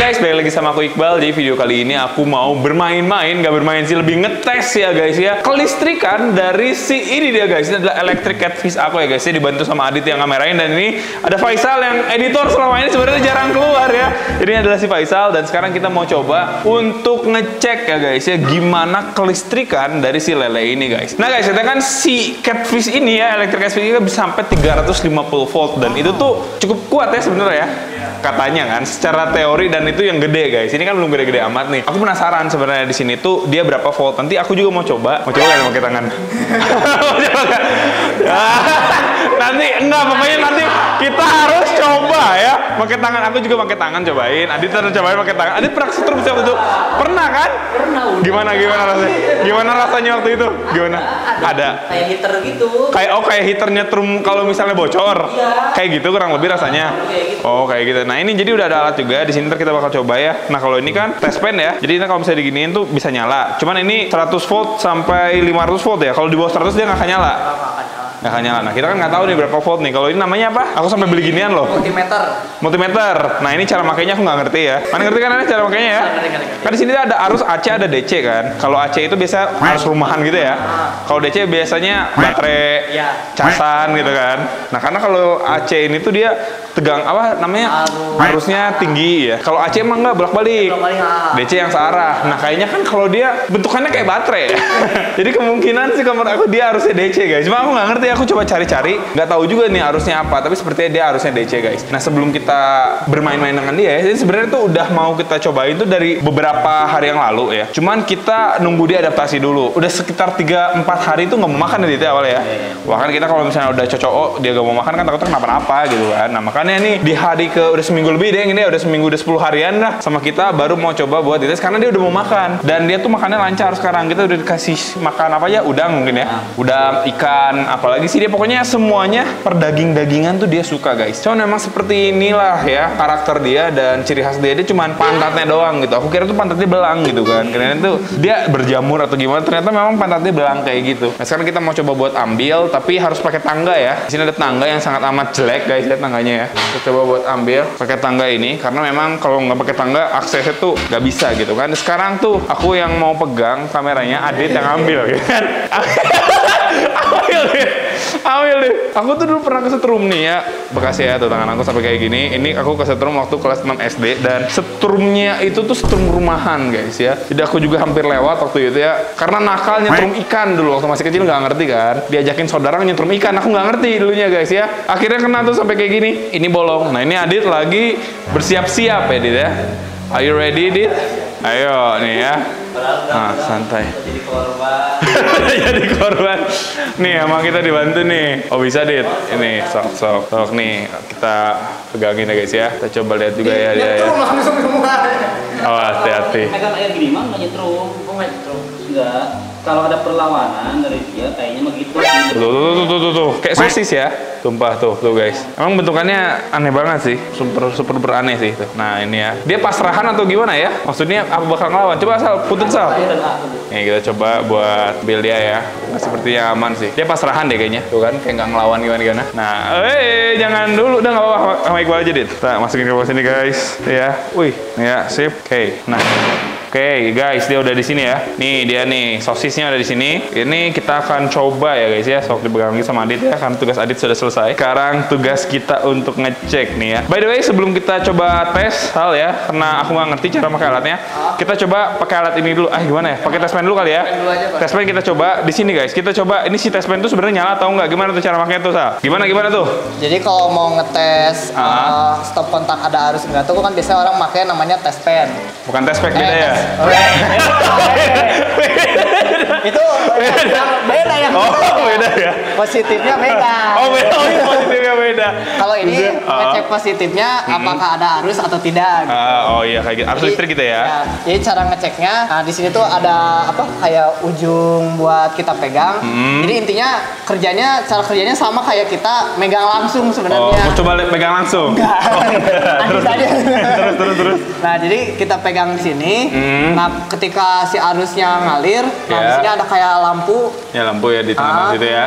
guys, balik lagi sama aku Iqbal. Jadi video kali ini aku mau bermain-main, gak bermain sih, lebih ngetes ya guys ya, kelistrikan dari si ini dia guys. Ini adalah electric catfish aku ya guys ya, dibantu sama Adit yang kamerain, dan ini ada Faisal yang editor selama ini sebenarnya jarang keluar ya. Jadi ini adalah si Faisal, dan sekarang kita mau coba untuk ngecek ya guys ya, gimana kelistrikan dari si lele ini guys. Nah guys, kita kan si catfish ini ya, electric catfish ini bisa sampai 350 volt, dan itu tuh cukup kuat ya sebenarnya ya. Katanya kan, secara teori, dan itu yang gede guys. Ini kan belum gede-gede amat nih. Aku penasaran sebenarnya di sini tuh dia berapa volt. Nanti aku juga mau coba kan pakai tangan. Mau coba kan? Nanti enggak, pokoknya nanti kita harus coba ya. Pakai tangan, aku juga pakai tangan cobain. Adit harus cobain pakai tangan. Adit pernah setrum siapa tuh? Pernah kan? Pernah. Gimana rasanya? Gimana rasanya waktu itu? Gimana? Ada. Kayak heater gitu. Kayak heaternya trum kalau misalnya bocor. Iya. Kayak gitu kurang lebih rasanya. Kayak gitu. Oh, kayak gitu. Nah, ini jadi udah ada alat juga. Di sini ntar kita bakal coba ya. Nah, kalau ini kan test pen ya. Jadi ini kalau misalnya diginiin tuh bisa nyala. Cuman ini 100 volt sampai 500 volt ya. Kalau di bawah 100 dia nggak akan nyala. Nggak akan nyala. Nah, kita kan nggak tahu nih berapa volt nih. Kalau ini namanya apa? Aku sampai beli ginian loh. Multimeter. Nah, ini cara makainya aku nggak ngerti ya. Mana ngerti kan cara makainya ya? Kan di sini ada arus AC, ada DC kan. Kalau AC itu biasa arus rumahan gitu ya. Kalau DC biasanya baterai, casan gitu kan. Nah, karena kalau AC ini tuh dia tegang apa namanya, arusnya tinggi ya. Kalau AC emang nggak bolak-balik, DC yang searah. Nah, kayaknya kan kalau dia bentukannya kayak baterai ya. Jadi kemungkinan sih kamar aku dia harusnya DC guys. Cuma aku nggak ngerti, aku coba cari-cari, nggak tahu juga nih arusnya apa. Tapi sepertinya dia harusnya DC guys. Nah, sebelum kita bermain-main dengan dia ya, jadi sebenarnya tuh udah mau kita cobain tuh dari beberapa hari yang lalu ya. Cuman kita nunggu dia adaptasi dulu. Udah sekitar 3-4 hari tuh nggak mau makan ya awalnya ya. Bahkan kita kalau misalnya udah cocok dia gak mau makan kan takutnya kenapa-napa gitu kan. Nah, makanya nih di hari udah seminggu lebih deh ini, udah seminggu, udah 10 harian lah sama kita baru mau coba buat dites karena dia udah mau makan, dan dia tuh makannya lancar sekarang. Kita udah dikasih makan apa ya, udang mungkin ya, udang, ikan, apalagi sih dia pokoknya semuanya per daging-dagingan tuh dia suka guys. Cuman memang seperti inilah ya karakter dia, dan ciri khas dia cuman pantatnya doang gitu. Aku kira tuh pantatnya belang gitu kan, kira tuh dia berjamur atau gimana, ternyata memang pantatnya belang kayak gitu. Nah, sekarang kita mau coba buat ambil, tapi harus pakai tangga ya. Di sini ada tangga yang sangat amat jelek guys, lihat tangganya ya. Kita coba buat ambil pakai tangga ini, karena memang kalau nggak pakai tangga aksesnya tuh nggak bisa gitu kan. Sekarang tuh aku yang mau pegang kameranya, Adit yang ambil gitu kan. Ambil deh. Aku tuh dulu pernah kesetrum nih ya, bekas ya tuh tangan aku sampai kayak gini. Ini aku kesetrum waktu kelas 6 SD, dan setrumnya itu tuh setrum rumahan guys ya. Jadi aku juga hampir lewat waktu itu ya, karena nakal nyetrum ikan dulu waktu masih kecil, nggak ngerti kan. Diajakin saudara nyetrum ikan, aku nggak ngerti dulunya guys ya. Akhirnya kena tuh sampai kayak gini. Ini bolong. Nah, ini Adit lagi bersiap-siap ya Dit ya. Are you ready Dit? Ayo nih ya. Nah, santai. Jadi korban. Jadi korban. Nih, emang kita dibantu nih. Oh, bisa Dit. Ini sok nih kita pegangin ya guys ya. Kita coba lihat juga ya dia ya. Oh, hati-hati. Megang air gini mah nggak nyetrum. Oh, nggak nyetrum. Enggak. Kalau ada perlawanan dari dia kayaknya begitu. Tuh. Kayak sosis ya. Tumpah tuh guys. Emang bentukannya aneh banget sih. Super aneh sih itu. Nah, ini ya. Dia pasrahan atau gimana ya? Maksudnya apa bakal ngelawan? Coba Sal, putun Sal. Nih, kita coba buat build dia ya. Nah, sepertinya aman sih. Dia pasrahan deh kayaknya. Tuh kan, kayak nggak ngelawan gimana. Nah, jangan dulu. Udah nggak apa-apa. Sama Iqbal aja, Dit. Kita masukin ke bawah sini guys. Ya. Wih, ya, sip. Oke. Nah. Oke guys, dia udah di sini ya. Nih dia nih, sosisnya ada di sini. Ini kita akan coba ya guys ya. Sok dipegang sama Adit ya, karena tugas Adit sudah selesai. Sekarang tugas kita untuk ngecek nih ya. By the way, sebelum kita coba tes hal ya, karena aku nggak ngerti cara pakai alatnya, kita coba pakai alat ini dulu. Gimana ya? Pakai tes pen dulu kali ya. Tes pen kita coba di sini guys. Kita coba ini si tes pen tuh sebenarnya nyala atau enggak? Gimana tuh cara makanya tuh Sal? Gimana tuh? Jadi kalau mau ngetes stop kontak ada arus enggak tuh kan biasanya orang pakai namanya tes pen. Bukan tes pen beda ya? Itu beda ya. Oh, beda ya. Positifnya beda. Oh, beda. Positifnya beda. Kalau ini ngecek positifnya apakah ada arus atau tidak gitu. Oh iya, kayak gitu. Arus listrik gitu ya. Jadi cara ngeceknya, di sini tuh ada apa kayak ujung buat kita pegang. Jadi intinya cara kerjanya sama kayak kita megang langsung sebenarnya. Oh, mau coba pegang langsung? Enggak. Terus. Nah, jadi kita pegang di sini. Nah, ketika si arusnya ngalir, di sini ada kayak lampu. Ya, lampu ya di tengah situ ya.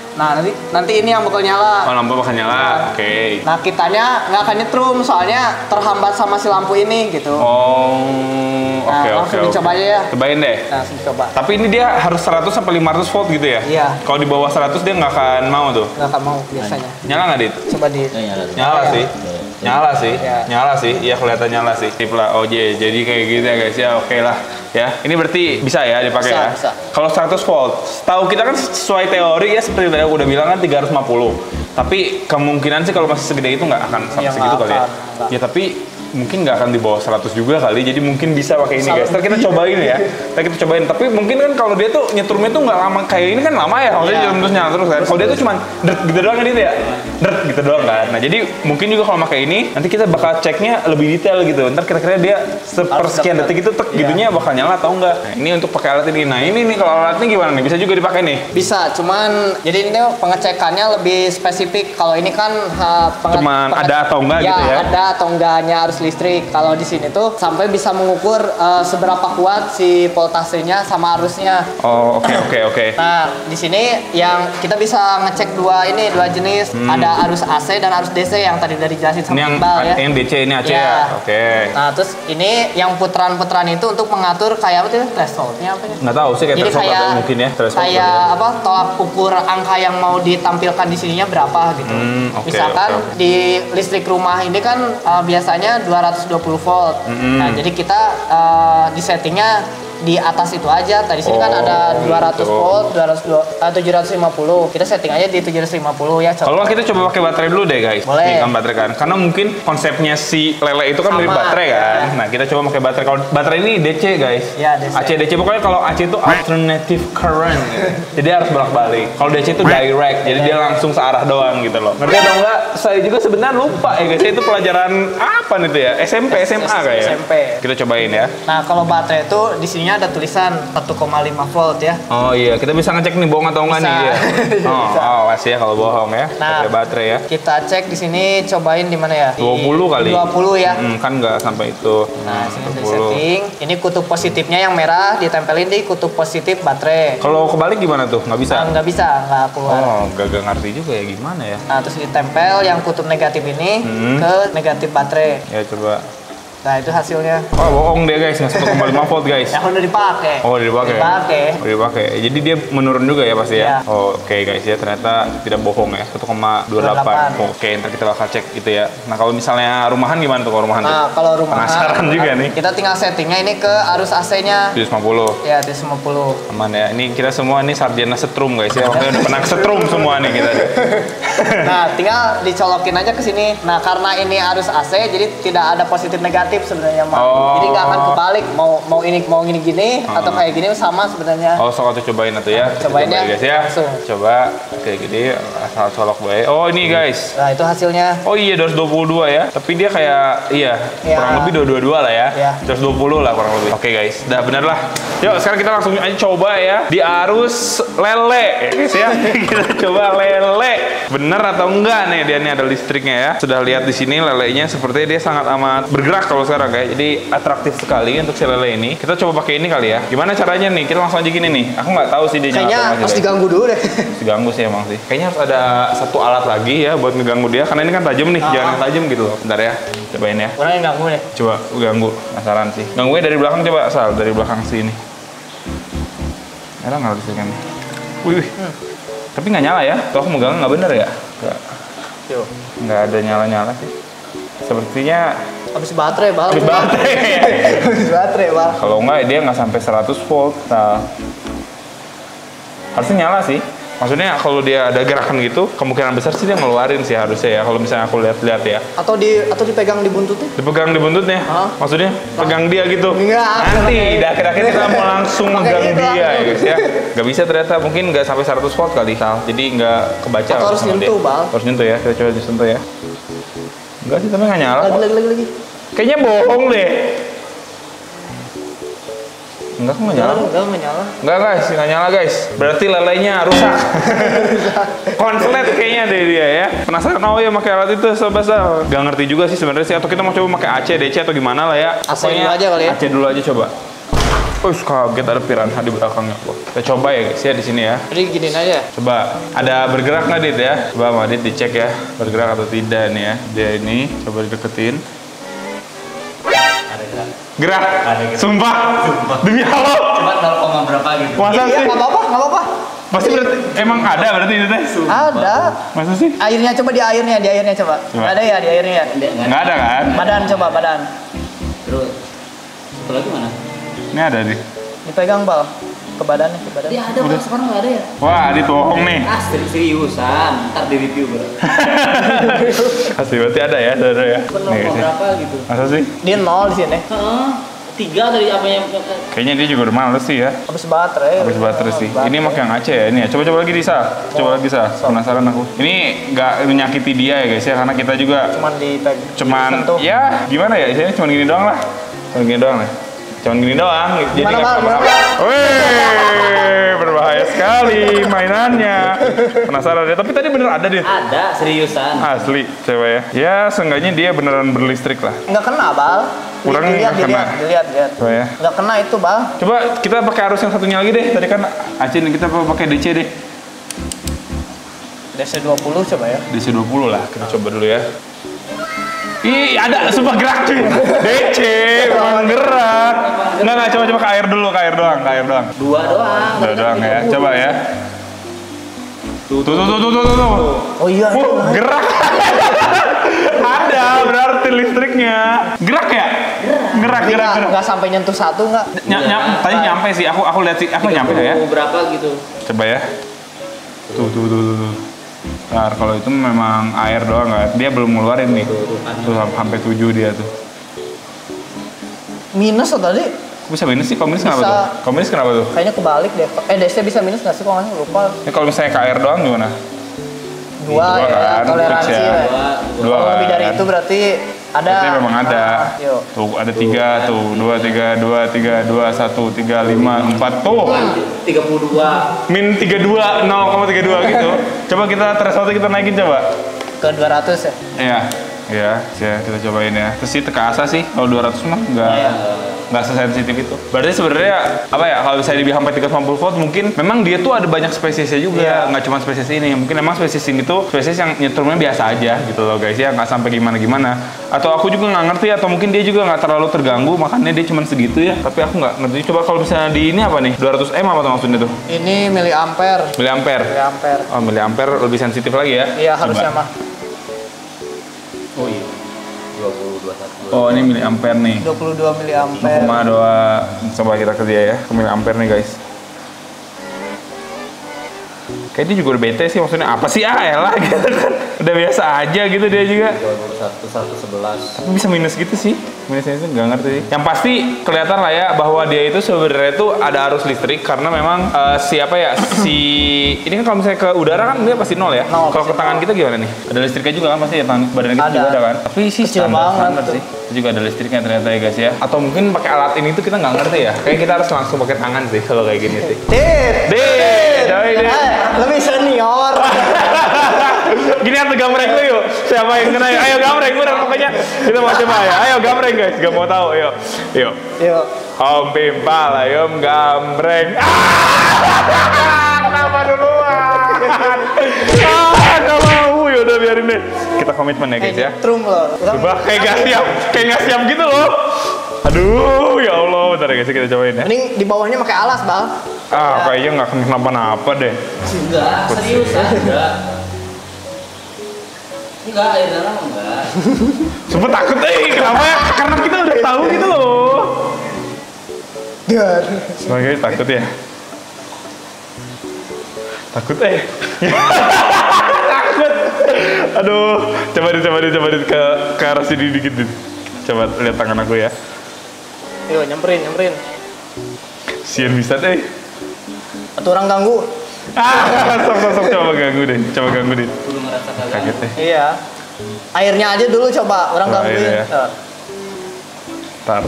Nah nanti ini yang bakal nyala. Oh, lampu bakal nyala. Oke. Nah kitanya nggak akan nyetrum soalnya terhambat sama si lampu ini gitu. Oh, Nah, langsung dicoba aja ya. Cobain deh. Nah, langsung coba. Tapi ini dia harus 100 sampai 500 volt gitu ya? Iya. Kalau di bawah 100 dia nggak akan mau tuh. Nggak akan mau biasanya. Nyala nggak, Dit? Coba di. Nyala sih. Nyala sih. Ya. Nyala sih. Iya, kelihatan nyala sih. Tip lah. Oh, jadi kayak gitu ya, guys. Ya, oke lah. Ya, ini berarti bisa ya dipakai Bisa, ya. bisa. Kalau 100 volt, tahu kita kan sesuai teori ya seperti yang udah bilang kan 350. Tapi kemungkinan sih kalau masih segede itu nggak akan sampai Ya, segitu nggak kali ya. akan. Ya, tapi mungkin nggak akan di bawah 100 juga kali, jadi mungkin bisa pakai ini, Bisa guys. Ntar kita cobain ya. Ntar kita cobain. Tapi mungkin kan kalau dia tuh nyetrumnya tuh nggak lama kayak ini kan lama ya. Maksudnya Iya. nyetrum terus nyala terus kan. Kalau dia tuh cuman dert gitu doang kan itu ya. Dert gitu doang kan. Nah, jadi mungkin juga kalau pakai ini nanti kita bakal ceknya lebih detail gitu. Ntar kira-kira dia sepersekian Harus detik itu tek Iya. gitunya bakal nyala atau enggak. Nah, ini untuk pakai alat ini. Nah, ini nih kalau alatnya gimana nih? Bisa juga dipakai nih. Bisa, cuman jadi ini pengecekannya lebih spesifik. Kalau ini kan Cuman ada atau enggak gitu ya? Ada atau enggaknya arus listrik. Kalau di sini tuh sampai bisa mengukur seberapa kuat si voltasenya sama arusnya. Oh, oke. Nah, di sini yang kita bisa ngecek dua jenis. Ada arus AC dan arus DC yang tadi udah dijelasin Ini sama yang Iqbal ya. yang DC ini AC Iya. ya. Oke. Nah, terus ini yang putaran-putaran itu untuk mengatur kayak apa tuh thresholdnya apa ya? Nggak tahu sih kayak Jadi threshold kayak atau mungkin ya threshold kayak kali ya. apa tolak ukur angka yang mau ditampilkan di sininya berapa gitu. Oke, Misalkan oke. di listrik rumah ini kan biasanya 220 volt. Nah, jadi kita di settingnya di atas itu aja. Tadi sini kan ada 200 gitu. volt, 750. Kita setting aja di 750 ya. Kalau nggak kita coba pakai baterai dulu deh guys. Boleh. Nih kan baterai kan. Karena mungkin konsepnya si lele itu kan Sama, mirip baterai kan. ya. Nah kita coba pakai baterai. Kalau baterai ini DC guys. Ya, DC. AC pokoknya kalau AC itu alternative current. Gitu. Jadi harus bolak-balik. Kalau DC itu direct. Jadi dia langsung searah doang gitu loh. Ngerti atau enggak? Saya juga sebenarnya lupa ya guys. Itu pelajaran apa nih tuh ya? SMP, SMA kayak. SMP. Kita cobain ya. Nah, kalau baterai itu di sininya ada tulisan 1,5 volt ya. Oh iya, kita bisa ngecek nih bohong atau enggak Bisa. nih dia. Oh, Bisa. awas ya kalau bohong ya. Nah, Pakai baterai ya. Kita cek di sini, cobain di mana ya? Di 20 kali. 20 ya. Kan nggak sampai itu. Nah, sini udah setting. Ini kutub positifnya yang merah ditempelin di kutub positif baterai. Kalau kebalik gimana tuh? Nggak bisa? Nah, nggak bisa, nggak keluar. Oh, gak ngerti juga ya gimana ya. Nah, terus ditempel yang kutub negatif ini ke negatif baterai. Ya coba. Nah, itu hasilnya. Oh, bohong deh guys, nggak 1,5 volt guys. Yang udah dipakai. Oh, dipakai. Dipakai. Oh, dipakai. Jadi dia menurun juga ya pasti ya. Ya. Oh, oke guys ya, ternyata tidak bohong ya. 1,28. Oh, oke, ntar kita bakal cek gitu ya. Nah, kalau misalnya rumahan gimana tuh kalau rumahan tuh? Nah, kalau rumahan Penasaran juga nih. Kita tinggal settingnya ini ke arus AC-nya. 750. Ya, 750. Aman ya. Ini kita semua nih sarjana setrum guys ya. Makanya udah pernah setrum semua nih kita. Nah, tinggal dicolokin aja ke sini. Nah, karena ini arus AC, jadi tidak ada positif negatif sebenarnya, Mak. Oh. Jadi nggak akan kebalik. Mau ini gini atau kayak gini sama sebenarnya. Oh, sok atau cobain atau ya. Kita Cobain ya, guys ya. langsung. Coba kayak gini asal colok baik. Oh, ini guys. Nah, itu hasilnya. Oh iya 222 ya. Tapi dia kayak iya Ya. kurang lebih 222 lah ya. Ya. 220 lah kurang lebih. Oke guys, udah bener lah. Yuk sekarang kita langsung aja coba ya di arus lele guys ya. Kita coba lele. Bener atau enggak nih dia nih ada listriknya ya. Sudah lihat di sini lelenya sepertinya dia sangat amat bergerak kalau sekarang guys. Jadi atraktif sekali untuk si lele ini. Kita coba pakai ini kali ya. Gimana caranya nih? Kita langsung aja gini nih. Aku nggak tahu sih dia nyala Kayaknya atau enggak harus sih, guys. diganggu dulu deh. Diganggu sih emang sih. Kayaknya harus ada satu alat lagi ya buat ngeganggu dia karena ini kan tajam nih, jangan yang tajam gitu loh. Bentar ya. Cobain ya. Orang yang ganggu deh. Coba ganggu, penasaran sih. Ganggunya dari belakang coba asal dari belakang sini. Ada nggak listriknya nih? Wih. Tapi nggak nyala ya? Tuh aku megang nggak bener ya? Yuk. Nggak ada nyala-nyala sih. Sepertinya Habis baterai, Bal. di baterai. Habis baterai, Bal. Kalau nggak dia nggak sampai 100 volt. Nah, harusnya nyala sih. Maksudnya kalau dia ada gerakan gitu, kemungkinan besar sih dia ngeluarin sih harusnya ya. Kalau misalnya aku lihat-lihat ya. Atau dipegang di buntutnya? Dipegang di buntutnya? Hah? Maksudnya pegang dia gitu? Enggak. Nanti di akhir-akhir kita mau langsung Pakai megang itu dia ya langsung. guys ya. Gak bisa ternyata, mungkin nggak sampai 100 volt kali Sal. Jadi nggak kebaca. Atau harus sama nyentuh, dia. Bal. Harus nyentuh ya, kita coba disentuh ya. Enggak sih, tapi nggak nyala. Lagi. Kayaknya bohong deh. Enggak, kok nggak nyala. Enggak nyala. Enggak guys, nggak nyala guys. Berarti lelenya rusak. Konslet kayaknya deh dia ya. Penasaran oh ya pakai alat itu sobat Sal. Gak ngerti juga sih sebenarnya sih. Atau kita mau coba pakai AC, DC atau gimana lah ya. AC dulu aja kali ya. AC dulu aja coba. Kaget ada piranha di belakangnya. Kita coba ya guys ya di sini ya. Jadi giniin aja. Coba, ada bergerak nggak Dit ya? Coba sama Dit dicek ya, bergerak atau tidak nih ya. Dia ini, coba dideketin. Ada gerak. Gerak? Ada gerak. Sumpah? Demi Allah? Cuma 0, berapa gitu. Masa Iya, sih? nggak apa-apa, nggak apa-apa. Pasti berarti, emang ada berarti itu teh? Ada. Masa sih? Airnya coba di airnya coba. Coba. Ada ya di airnya ya. Nggak ada kan? Badan coba badan. Terus satu lagi mana? Ini ada nih. Dipegang bal. Ke badannya, ke badan. Dia ada, Bang. Sekarang nggak ada ya? Wah, Dit bohong nih. Seriusan, ntar di review bro. Pasti berarti ada ya, ada ya. Pernah Nih, sih. berapa gitu? Masa sih? Dia 0 di sini. Heeh. 3 dari apa yang Kayaknya dia juga udah males sih ya. Habis baterai. Habis baterai sih. Ini mak yang Aceh ya ini ya. Coba-coba lagi Disa. Coba lagi Sa. Penasaran aku. Ini nggak menyakiti dia ya guys ya, karena kita juga Cuman dipegang. cuman Disentuh. ya gimana ya, isinya cuman gini doang lah. Cuman gini doang lah. Cuman gini doang. Jadi Gimana, nggak Bang? apa-apa. Wih, berbahaya sekali mainannya. Penasaran deh. Tapi tadi bener ada deh. ada seriusan. Asli, coba ya. Ya, seenggaknya dia beneran berlistrik lah. Nggak kena bal. Kurang Dilihat, nggak kena. dilihat. Coba ya. Nggak kena itu bal. Coba kita pakai arus yang satunya lagi deh. Tadi kan Acin kita pakai DC deh. DC20 coba ya. DC 20 lah. Kita coba dulu ya. Ih, ada sumpah gerak cuy. DC, memang gerak. Enggak, coba ke air dulu, ke air doang. 2 doang. Udah doang ya. Coba ya. Tuh. Oh iya. Gerak. Ada berarti listriknya. Gerak ya? Gerak. Nggak sampai nyentuh satu nggak? Tadi nyampe sih. Aku lihat sih. Apa nyampe ya? Berapa gitu? Coba ya. Tuh. Nah, kalau itu memang air doang nggak? Dia belum ngeluarin nih. Tuh sampai 7 dia tuh. Minus loh tadi. Kok bisa minus sih? Kalau minus kenapa Bisa. tuh? Kalau minus kenapa tuh? Kayaknya kebalik deh. DC bisa minus nggak sih? Kok nggak sih? Lupa. Ini kalau misalnya ke air doang gimana? 2 ya. kan, Toleransi fix ya. ya. Dua Kalau lebih kan. dari itu berarti ada. Berarti memang ada. Yuk. Tuh ada 3 tuh. 2, 3, 1, 3, 5, 4 tuh. 32. Min 32, 0,32 gitu. Coba kita threshold kita naikin coba. Ke 200 ya. Iya, kita cobain ya. Terus sih teka asa sih, kalau 200 mah nggak sesensitif itu. Berarti sebenarnya apa ya? Kalau bisa dibilang sampai 350 volt, mungkin memang dia tuh ada banyak spesiesnya juga, Iya. nggak cuma spesies ini. Mungkin memang spesies ini tuh spesies yang nyetrumnya biasa aja gitu loh guys ya, nggak sampai gimana. Atau aku juga nggak ngerti, atau mungkin dia juga nggak terlalu terganggu, makanya dia cuma segitu ya. Tapi aku nggak ngerti. Coba kalau misalnya di ini apa nih? 200 M apa tuh maksudnya tuh? Ini miliampere. Miliampere. Oh, miliampere lebih sensitif lagi ya? Iya harusnya Coba. mah. Oh iya. 20, 21. Oh, ini miliampere nih. 22 miliampere. 0,2. Coba kita kerja ya, ke miliampere nih guys. Kayak dia juga udah bete sih, maksudnya apa sih elah gitu kan. Udah biasa aja gitu dia juga. 21, 111. Tapi bisa minus gitu sih. Minusnya itu nggak ngerti sih. Yang pasti kelihatan lah ya bahwa dia itu sebenarnya itu ada arus listrik karena memang siapa ya ini kan kalau misalnya ke udara kan dia pasti 0 ya. Nol, Kalau ke pasti tangan kita gimana nih? Ada listriknya juga kan pasti ya, tangan badan kita Ada. juga ada kan. Tapi sih Kecil standar banget tuh. sih. Itu juga ada listriknya ternyata ya guys ya. Atau mungkin pakai alat ini tuh kita nggak ngerti ya. Kayak kita harus langsung pakai tangan sih kalau kayak gini sih. Dit. Doi, Dit. Lebih senior. Gini atau gambreng tuh yuk. Siapa yang kena yuk? Ayo gambreng, udah pokoknya kita mau coba ya. Ayo gambreng guys, gak mau tahu. Yuk. Yuk. Om Pimpal, ayo gambreng. Kenapa duluan? Gak mau. Yaudah biarin deh. Kita komitmen ya guys ya. Trum loh. Coba kayak gak siap gitu loh. Aduh, ya Allah. Bentar ya guys, kita cobain ya. Mending di bawahnya pakai alas, Bal. Kayaknya gak kenapa-napa deh. Enggak, seriusan enggak. Enggak, air dalam enggak. Sempet takut kenapa ya? Karena kita udah tahu gitu loh. Dar. Sebagai takut ya. Takut takut. Aduh, coba di ke arah sini dikit deh. Coba lihat tangan aku ya. Yuk, nyamperin. Sian bisa deh. Atau orang ganggu. Sok coba ganggu deh. Kudu ngerasa Kaget deh. Iya. Airnya aja dulu coba, orang gangguin. airnya ya. Tar.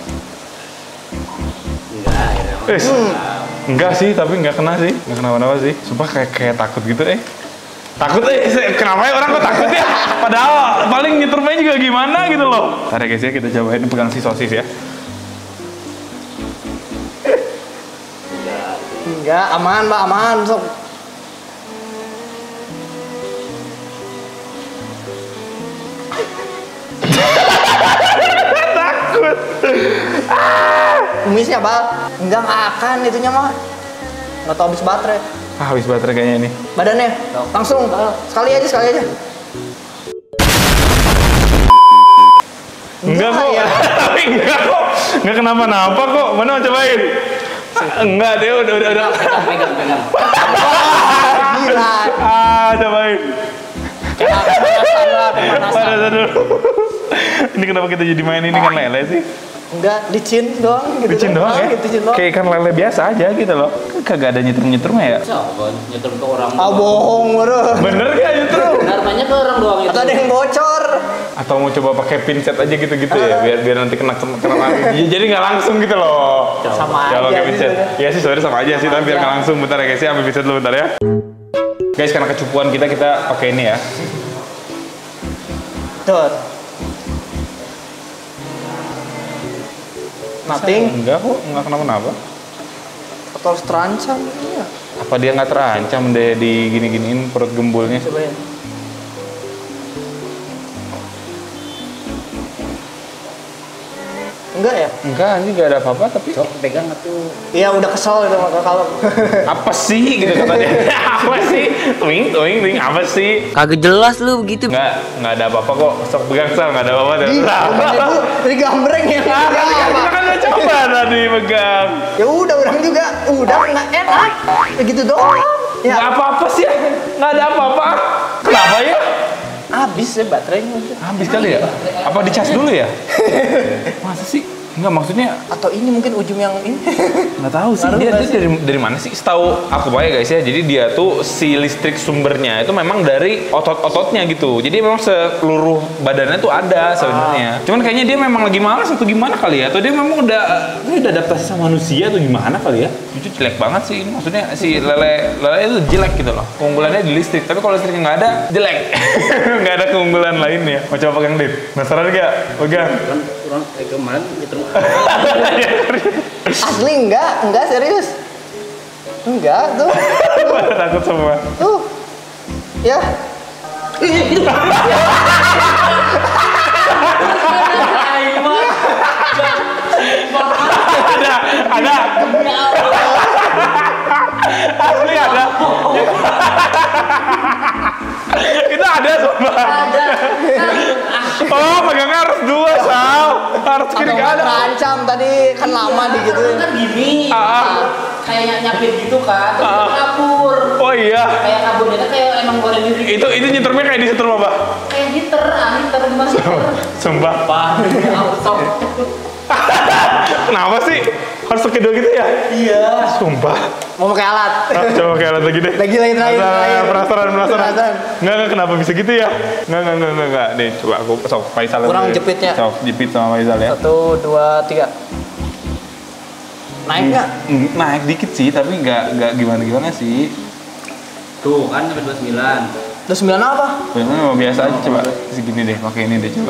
Enggak, air dalam. Enggak sih, tapi enggak kena sih. Enggak kenapa-napa sih. Sumpah kayak takut gitu Takut kenapa ya orang kok takut ya? Padahal paling nyetrumnya juga gimana gitu loh. Ntar ya guys ya, kita cobain pegang si sosis ya. Enggak, aman Mbak, aman. Sok. Takut. Kumisnya Mbak. Enggak akan itunya mah. Nggak tahu habis baterai. Habis baterai kayaknya nih. Badannya langsung sekali aja. Enggak kok. ya. Enggak kok. Enggak kenapa-napa kok. Mana mau cobain? Enggak deh, udah. Pegang. Gila. Cobain. Panasan dulu. Ini kenapa kita jadi main ini kan lele sih? Enggak, licin doang gitu. Licin doang ya? Licin doang. Kayak ikan lele biasa aja gitu loh. Kagak ada nyetrum-nyetrumnya ya? Siapa nyetrum ke orang? Bohong bro. Bener gak nyetrum? Narmanya ke orang doang itu. Atau ada yang bocor. Atau mau coba pakai pinset aja gitu-gitu ya? Biar nanti kena lagi. Jadi nggak langsung gitu loh. Sama Kalau aja pakai pinset. gitu. Ya sih sebenarnya sama aja sih, tapi biar nggak langsung. Bentar ya guys ya, ambil pinset dulu bentar ya. Guys, karena kecupuan kita pakai ini ya. Tuh. Nothing. Enggak kok, enggak kenapa-napa. Atau harus terancam. Iya. Apa dia nggak terancam deh di gini-giniin perut gembulnya? Cobain. Enggak ya? Enggak, ini nggak ada apa-apa tapi Sok pegang tuh. Iya udah kesel gitu kalau. apa sih gitu kata dia. Apa sih? Tuing, apa sih? Kagak jelas lu begitu. Nggak ada apa-apa kok. Sok pegang Sal, nggak ada apa-apa. Ini gambreng ya. Kita kan udah coba tadi pegang. Ya udah orang juga udah nggak enak. Ya gitu doang. Ya Nggak apa-apa sih, nggak ada apa-apa. Kenapa ya? habis ya baterainya. Habis kali ya? Apa dicas dulu ya? Masa sih? Enggak, maksudnya Atau ini mungkin ujung yang ini. nggak tahu sih. Ngaruh Dia nggak sih? dari mana sih? Setahu aku ya guys ya. Jadi dia tuh si listrik sumbernya itu memang dari otot-ototnya gitu. Jadi memang seluruh badannya tuh ada sebenarnya. Cuman kayaknya dia memang lagi malas atau gimana kali ya? Atau dia memang udah adaptasi sama manusia atau gimana kali ya? Jujur jelek banget sih ini. Maksudnya si lele itu jelek gitu loh. Keunggulannya di listrik. Tapi kalau listriknya nggak ada, jelek. Nggak ada keunggulan lainnya. Mau coba pegang Dit? Penasaran nggak? Pegang. Orang kemarin nyetrum. Asli enggak serius. Enggak tuh. Pada takut semua. Tuh. Ya. Ada. Asli ada. Itu ada sumpah. Oh, pegangnya harus dua, Sal. Harus kiri Atau nggak kanan. terancam tadi kan lama digituin. Kan gini. Ah. Kayak nyapit gitu kan. Terus Ah. kabur. Oh iya. Kayak kaburnya tuh kayak emang goreng diri. Itu nyetrumnya kayak disetrum apa? Kayak heater gimana sih? Sumpah. Auto. Kenapa sih? Harus pakai dua gitu ya? Iya. Sumpah. Mau pakai alat. Coba pakai alat lagi deh. Lagi terakhir. Penasaran. Penasaran. Enggak, kenapa bisa gitu ya? Enggak. Nih, coba aku sok Faisal. Kurang dulu. jepitnya. Sok jepit sama Faisal ya. 1, 2, 3. Naik nggak? Naik dikit sih, tapi nggak gimana sih. Tuh kan sampai 29. 29 apa? Biasanya biasa aja coba segini deh, pakai ini deh coba.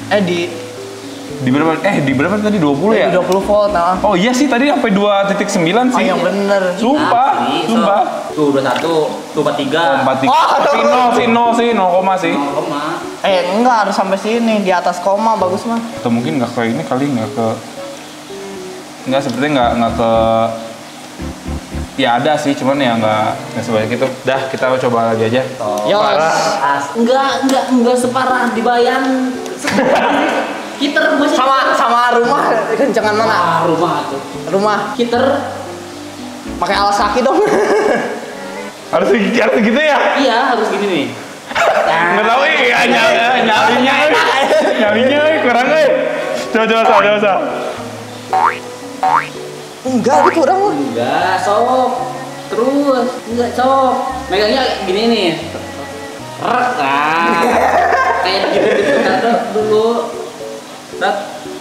Di berapa tadi 20 ya? Di 20 volt. Nah. Oh iya sih tadi sampai 2.9 Oh sih. yang bener. Sumpah. Tuh 21, tuh 43. 43. Oh, Tapi 0 sih, 0 sih. 0, Enggak harus sampai sini di atas koma bagus mah. Atau mungkin nggak ke ini kali, nggak sepertinya nggak ke. Ya ada sih, cuman ya nggak sebanyak itu. Dah, kita coba lagi aja. Yos. Parah. Enggak separah di Bayan. Heater masih Sama rumah kencengan mana? rumah tuh. Rumah Heater pakai alas kaki dong. Harus gitu ya? iya harus gini nih. Nggak tahu ya, nyalinya kurang Coba. Enggak, itu kurang mah. Enggak, sok. Terus enggak sok. Megangnya gini nih. Rek lah. Kayak gitu taruh dulu. Rat.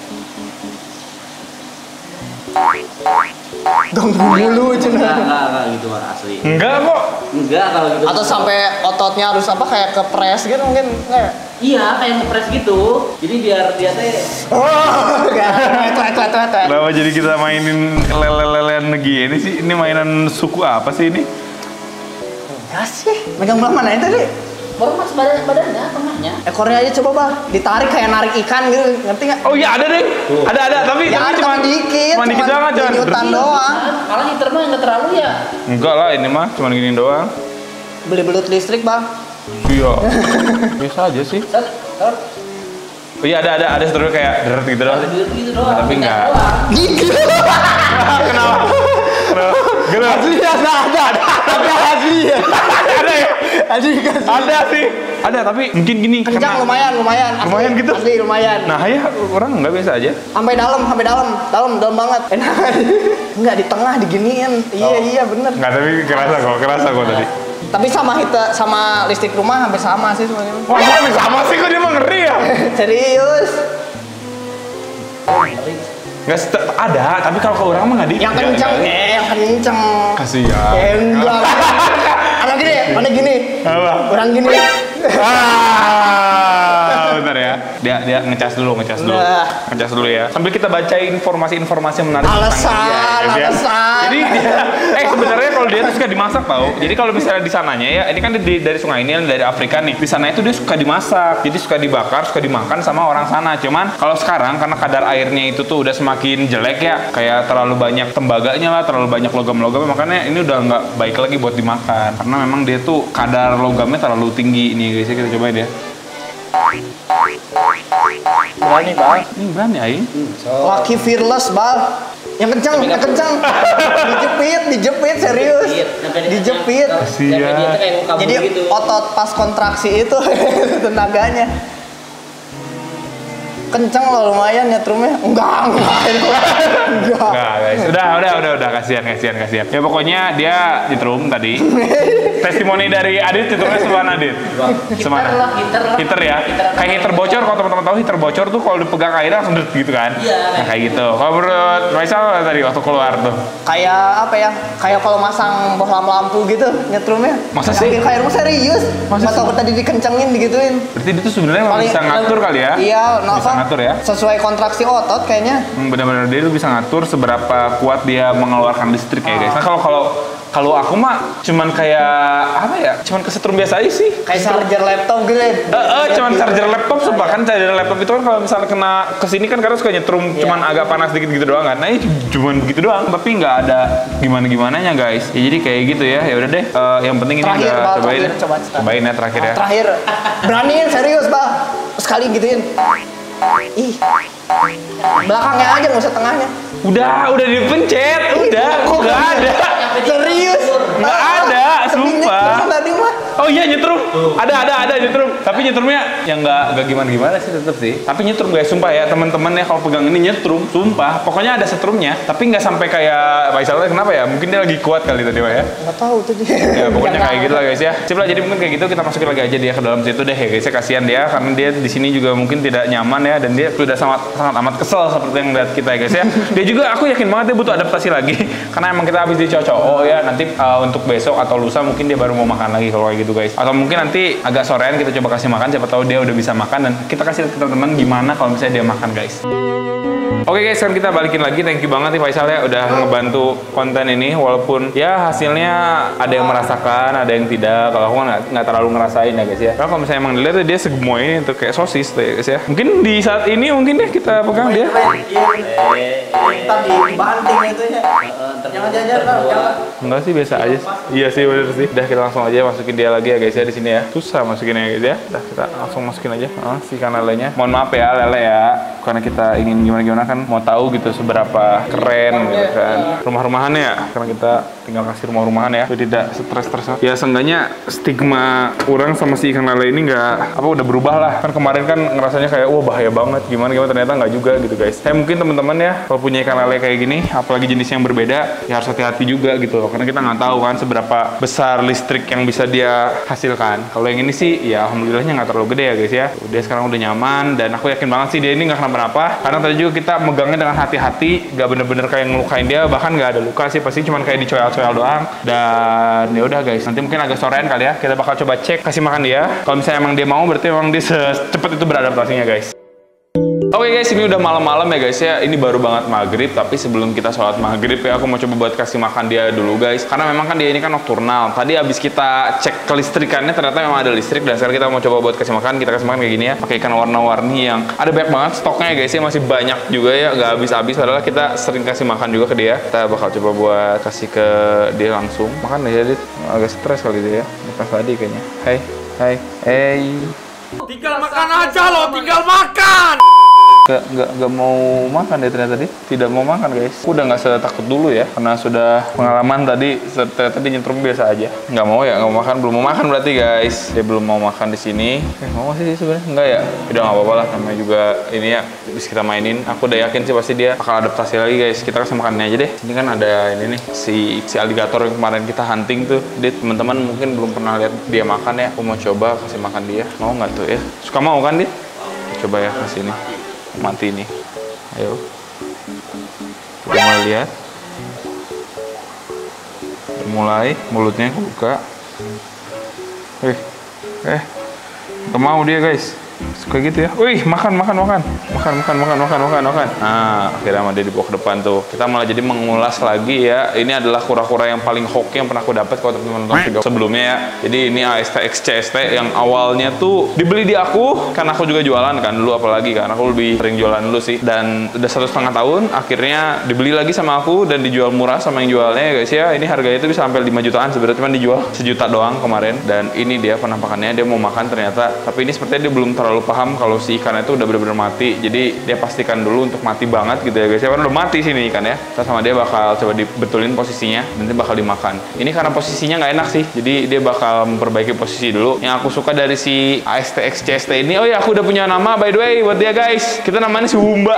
Dong dulu Enggak gitu asli. Enggak kok. Enggak kalau gitu. Atau sampai ototnya harus apa kayak kepres gitu mungkin enggak. Iya, kayak ngepres gitu. Jadi biar dia teh Oh, tuh. Kenapa jadi kita mainin lele-lelean gini sih? Ini mainan suku apa sih ini? Enggak sih. Megang belah mana itu tadi? baru mas badannya, tengahnya. Ekornya aja coba bah, ditarik kayak narik ikan gitu, ngerti nggak? Oh iya ada deh, ada tapi Ya ada cuma dikit, cuma dikit doang aja. nyutan doang. Kalau heater mah nggak terlalu ya. Enggak lah ini mah cuma gini doang. Beli belut listrik bang. Iya, biasa aja sih. Oh iya ada seterusnya kayak deret gitu doang. Gitu doang. Tapi enggak. Gigi. Kenapa? Kenapa? Asli ada. Tapi asli ya. Ada ya? Asli kan. Ada sih. Ada tapi mungkin gini. Kencang karena- lumayan. Asli, Lumayan gitu? Asli lumayan. Nah ya orang nggak biasa aja. Sampai dalam banget. Enak. Enggak di tengah diginiin. Iya bener. Nggak tapi kerasa kok tadi. Tapi sama listrik rumah hampir sama sih semuanya. Wah kok sama sih kok dia mah ngeri ya? Serius. Nggak ada tapi kalau ke orang mah nggak di. Yang kenceng, yang kenceng. Kasihan. Enggak. Mana gini? Apa? Orang gini. Bentar ya. Dia ngecas dulu. Nah. Ngecas dulu ya. Sambil kita bacain informasi-informasi yang menarik tentang dia, ya. Alasan. Jadi dia, sebenarnya kalau dia tuh suka dimasak tau. Jadi kalau misalnya di sananya ya, ini kan dari sungai ini dari Afrika nih. Di sana itu dia suka dimasak. Jadi suka dibakar, suka dimakan sama orang sana. Cuman kalau sekarang karena kadar airnya itu tuh udah semakin jelek ya, kayak terlalu banyak tembaganya lah, terlalu banyak logam-logam, makanya ini udah nggak baik lagi buat dimakan. Karena memang dia tuh kadar logamnya terlalu tinggi. Ini guys, kita cobain ya. Berani bang. Ini berani Aing. Laki fearless bang. Yang kencang. Dijepit serius. Dijepit. Jadi otot pas kontraksi itu tenaganya. Kenceng loh lumayan nyetrumnya. Enggak. Enggak guys. Udah kasihan. Ya pokoknya dia nyetrum tadi. Testimoni dari Adit nyetrumnya sebelah Adit. Semana? Heater ya. Kayak heater bocor, kalau teman-teman tahu heater bocor tuh kalau dipegang air langsung deret gitu kan. Iya. Nah kayak gitu. Kalau menurut Faisal tadi waktu keluar tuh. Kayak apa ya? Kayak kalau masang bohlam lampu gitu nyetrumnya. Masa sih? Ambil air serius. Masa Masa tadi dikencengin digituin. Berarti dia tuh sebenarnya bisa ngatur kali ya? Iya, Bisa ngatur ya? Sesuai kontraksi otot kayaknya. Benar-benar dia tuh bisa ngatur seberapa kuat dia mengeluarkan listrik ya guys. Nah kalau aku mah cuman kayak apa ya? Cuman kesetrum biasa aja sih. Kayak charger laptop gitu. Cuman charger laptop sumpah kan charger laptop itu kan kalau misalnya kena kesini kan kadang suka nyetrum cuman agak panas dikit gitu doang kan. Nah ini cuman begitu doang tapi nggak ada gimana-gimananya guys. Ya, jadi kayak gitu ya. Ya udah deh. Yang penting ini Terakhir, udah Bang, cobain. Cobain ya terakhir ya. Terakhir. Beraniin serius, Bang. Sekali gituin. Ih. Belakangnya aja nggak usah tengahnya. Udah dipencet. Udah nggak ada. Serius? Nggak ada, sumpah. Tadi mah. Oh iya nyetrum, ada nyetrum. Tapi nyetrumnya yang nggak gimana sih tetep sih. Tapi nyetrum guys, sumpah ya teman-teman ya kalau pegang ini nyetrum, sumpah. Pokoknya ada setrumnya, tapi nggak sampai kayak Faisalnya kenapa ya? Mungkin dia lagi kuat kali tadi Pak ya. Nggak tahu tuh dia. Ya pokoknya kayak gitu lah guys ya. Sip lah jadi mungkin kayak gitu kita masukin lagi aja dia ke dalam situ deh ya guys ya. Kasihan dia karena dia di sini juga mungkin tidak nyaman ya dan dia sudah sangat amat kesel seperti yang lihat kita ya guys ya. Dia juga aku yakin banget dia butuh adaptasi lagi karena emang kita habis dicocok. Oh ya nanti untuk besok atau lusa mungkin dia baru mau makan lagi kalau kayak gitu guys. Atau mungkin nanti agak sorean kita coba kasih makan, siapa tahu dia udah bisa makan dan kita kasih lihat ke teman-teman gimana kalau misalnya dia makan guys. Oke guys, sekarang kita balikin lagi. Thank you banget nih Faisal ya udah ngebantu konten ini walaupun ya hasilnya ada yang merasakan, ada yang tidak. Kalau aku kan nggak terlalu ngerasain ya guys ya. Karena kalau misalnya emang dilihat dia segemoy ini tuh kayak sosis tuh ya guys ya. Mungkin di saat ini mungkin deh kita pegang dia. Ntar dibanting itu ya. Jangan jalan. Enggak sih biasa aja. Iya sih bener sih. Udah kita langsung aja masukin dia lagi ya guys ya di sini ya. Susah masukinnya guys ya. Udah kita langsung masukin aja si ikan lelenya. Mohon maaf ya lele ya. Karena kita ingin gimana kan mau tahu gitu seberapa keren gitu kan. Rumah-rumahannya ya. Karena kita tinggal kasih rumah-rumahan ya. Biar tidak stres-stres. Ya seenggaknya stigma orang sama si ikan lele ini nggak udah berubah lah. Kan kemarin kan ngerasanya kayak wah bahaya banget. Gimana ternyata nggak juga gitu guys. Saya mungkin teman-teman ya kalau punya ikan lele kayak gini apalagi jenis yang berbeda ya harus hati-hati juga gitu loh karena kita nggak tahu kan seberapa besar listrik yang bisa dia hasilkan. Kalau yang ini sih ya alhamdulillahnya nggak terlalu gede ya guys ya. Dia sekarang udah nyaman dan aku yakin banget sih dia ini nggak kenapa-napa. Karena tadi juga kita megangnya dengan hati-hati, nggak bener-bener kayak ngelukain dia, bahkan nggak ada luka sih, pasti cuman kayak dicoel-coel doang. Dan ya udah guys, nanti mungkin agak sorean kali ya. Kita bakal coba cek kasih makan dia. Kalau misalnya emang dia mau, berarti emang dia secepat itu beradaptasinya guys. Oke guys, ini udah malam-malam ya guys ya. Ini baru banget maghrib, tapi sebelum kita sholat maghrib ya, aku mau coba buat kasih makan dia dulu guys. Karena memang kan dia ini kan nokturnal. Tadi abis kita cek kelistrikannya, ternyata memang ada listrik. Dan sekarang kita mau coba buat kasih makan. Kita kasih makan kayak gini ya, pakai ikan warna-warni yang ada banyak banget stoknya ya guys ya. Masih banyak juga ya, nggak habis-habis. Padahal kita sering kasih makan juga ke dia. Kita bakal coba buat kasih ke dia langsung. Makan ya, dia agak stres kali dia ya. Lepas tadi kayaknya. Hai, hai, hey. Tinggal makan aja loh, tinggal makan. Nggak mau makan deh ternyata dia. Tidak mau makan guys. Aku udah nggak setakut dulu ya, karena sudah pengalaman tadi. Ternyata dia nyentrum biasa aja. Nggak mau ya, nggak mau makan. Belum mau makan berarti guys. Dia belum mau makan di sini. Mau sih sebenarnya? Enggak ya? Udah nggak apa-apa lah. Namanya juga ini ya, bisa kita mainin. Aku udah yakin sih pasti dia akan adaptasi lagi guys. Kita kasih makannya aja deh. Ini kan ada ini nih, si alligator yang kemarin kita hunting tuh. Dia teman-teman mungkin belum pernah lihat dia makan ya. Aku mau coba kasih makan dia. Mau nggak tuh ya? Suka mau kan dia? Coba ya kasih ini. Mati nih, ayo kita mulai lihat, udah mulai mulutnya buka, nggak mau dia guys, suka gitu ya. Wih, makan. Nah, akhirnya sama dia dibawa ke depan tuh. Kita malah jadi mengulas lagi ya. Ini adalah kura-kura yang paling hoki yang pernah aku dapat kalau teman-teman nonton video sebelumnya ya. Jadi ini AST XCST yang awalnya tuh dibeli di aku karena aku juga jualan kan dulu, apalagi kan aku lebih sering jualan dulu sih. Dan udah 1,5 tahun akhirnya dibeli lagi sama aku dan dijual murah sama yang jualnya ya guys ya. Ini harganya itu bisa sampai 5 jutaan sebenarnya, cuma dijual 1 juta doang kemarin. Dan ini dia penampakannya, dia mau makan ternyata. Tapi ini sepertinya dia belum terlalu paham kalau si ikan itu udah benar-benar mati. Jadi dia pastikan dulu untuk mati banget gitu ya guys ya, karena udah mati sini ikan ya. Terus sama dia bakal coba dibetulin posisinya, nanti bakal dimakan. Ini karena posisinya nggak enak sih, jadi dia bakal memperbaiki posisi dulu. Yang aku suka dari si AST XCST ini, oh ya aku udah punya nama by the way buat dia guys. Kita namanya si Wumba.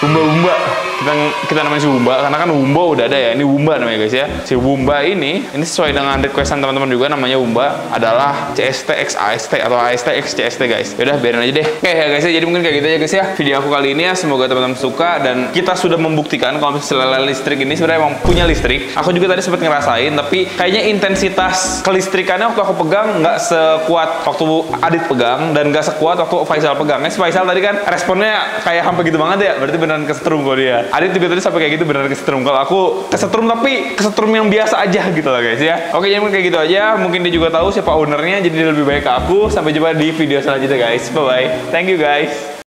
Kita namanya si Wumba karena kan Wumba udah ada ya, ini Wumba namanya guys ya. Si Wumba ini sesuai dengan requestan teman-teman juga, namanya Wumba adalah CST X AST atau AST X CST guys. Yaudah biarin aja deh. Oke ya guys ya, jadi mungkin kayak gitu aja guys ya video aku kali ini ya. Semoga teman-teman suka dan kita sudah membuktikan kalau misalnya listrik ini sebenarnya emang punya listrik. Aku juga tadi sempat ngerasain, tapi kayaknya intensitas kelistrikannya waktu aku pegang nggak sekuat waktu Adit pegang dan nggak sekuat waktu Faisal pegang. Si Faisal tadi kan responnya kayak hampir gitu banget ya, berarti beneran kesetrum kalau dia. Adit juga tadi sampai kayak gitu beneran kesetrum. Kalau aku kesetrum tapi kesetrum yang biasa aja gitu lah guys ya. Oke, jadi mungkin kayak gitu aja. Mungkin dia juga tahu siapa ownernya, jadi dia lebih baik ke aku. Sampai jumpa di video selanjutnya guys. Bye bye. Thank you guys.